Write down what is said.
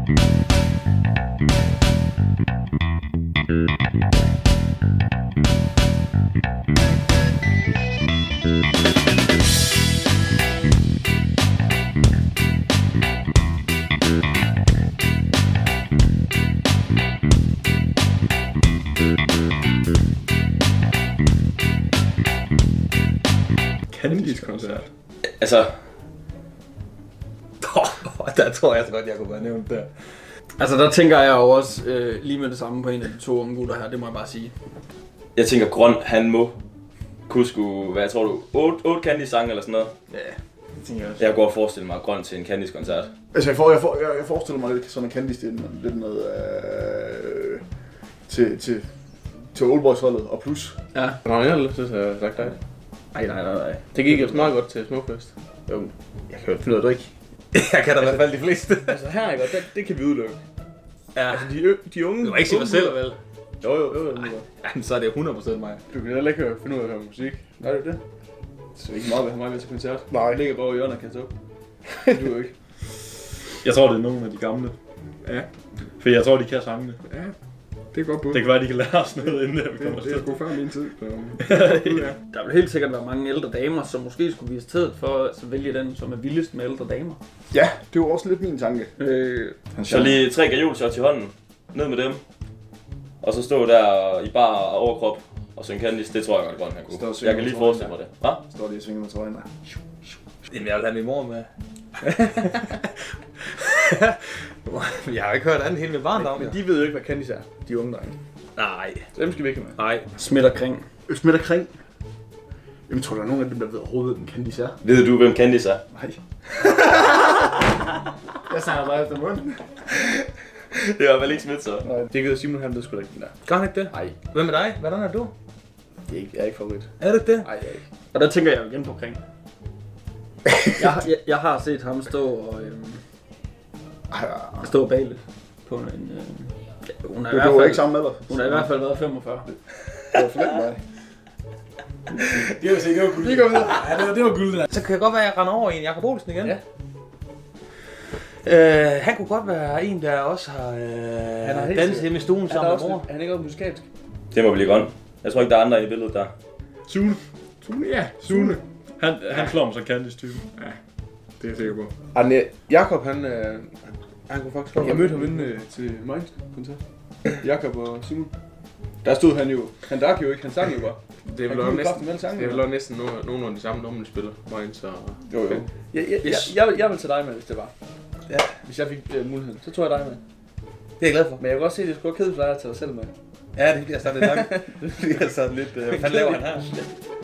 Candice-koncert. Altså... Der tror jeg så godt, jeg kunne være nævnt der. Altså der tænker jeg jo også lige med det samme på en af de to unge gutter her, det må jeg bare sige. Jeg tænker, Grøn, han må kunne sgu, hvad tror du, 8 Candice-sange eller sådan noget? Ja, det tænker jeg også. Jeg går og forestiller mig Grøn til en Candice-koncert. Altså jeg forestiller mig lidt sådan en Candice, det er lidt noget til Oldboys-holdet og plus. Ja. Nå, jeg har lyst til at have sagt dig. Nej. Det gik jo meget godt til Smukfest. Jo, jeg kan jo finde ud af det ikke. Jeg kan da i hvert fald de fleste. Altså her ikke, det kan vi udelukke. Ja. Altså de unge... Du var ikke sige dig selv, vel? Jo. Jamen, så er det 100% mig. Du kan heller ikke finde ud af at høre musik. Nej, det er det. Så ikke meget at have mig med til koncert. Nej. Jeg ligger bare i hjørnet og kaster op. Det du ikke. Jeg tror, det er nogle af de gamle. Ja. For jeg tror, de kan sangene. Ja, det er godt bud. Det kan være, de kan lære os noget, inden vi kommer Det er afsted. sgu før min tid. Så. Der vil helt sikkert være mange ældre damer, som måske skulle vise stedet for at vælge den, som er vildest med ældre damer. Ja, det var også lidt min tanke. Så lige 3 gajolshots i hånden, ned med dem. Og så stå der i bar overkrop og synge Candice, det tror jeg godt, han kunne. Jeg kan lige forestille mig det. Hva? Står lige og svinger med trøjen der. Jamen, jeg vil have min mor med. Jeg har ikke hørt andet hele min barndom. Men de ved jo ikke, hvad Candice er. De unge drenge. Nej. Så dem skal vi ikke med. Nej. Smitter kring. Smitter kring. Jamen tror du, der er nogen af dem, der ved overhovedet, hvem Candice er? Ved du, hvem Candice er? Nej. Jeg snakker bare efter munden. Det var vel ikke smidt så. Nej. Det gider Simon, han ved sgu da ikke den der. Gør han ikke det? Nej, Hvad med dig? Hvordan er du? jeg er ikke favorit. Er det det? Nej, jeg er ikke. Og der tænker jeg igen på kring. Jeg har set ham stå og stå bag lidt på en... hun er i Du hvert var fald, ikke sammen med dig. hun er i hvert fald været 45. Det var for lidt mig. Det var sikkert guld. Vi går videre. Ja, det var guld der. Så kan det godt være, at jeg render over i en Jakob Olsen igen. Ja. Han kunne godt være en, der også har har helt danset sikkert. hjemme i stuen sammen med mor. Han er ikke også musikalsk. Det må blive Grøn. Jeg tror ikke, der er andre i billedet der. Sune. Sune. Han slår mig som Candice-type. Ja, det er jeg sikker på. Jakob, han kunne faktisk godt. Jeg mødte ham inde til Mainz koncert. Jakob og Simon. Der stod han jo. Han drak jo ikke, han sang jo bare. Det er Han vel kunne også kraftigt med alle næsten, sangene, det er eller? vel også næsten nogle af de samme numre, de spiller. Mainz og... Jo. Jeg vil tage dig med, hvis det var. Ja. Hvis jeg fik muligheden, så tror jeg dig med. Det er jeg glad for. Men jeg kan godt se, at det skulle være kedeligt for dig at tage dig selv med. Ja, det bliver sådan lidt langt. Det bliver sådan lidt... Hvad fanden laver han her?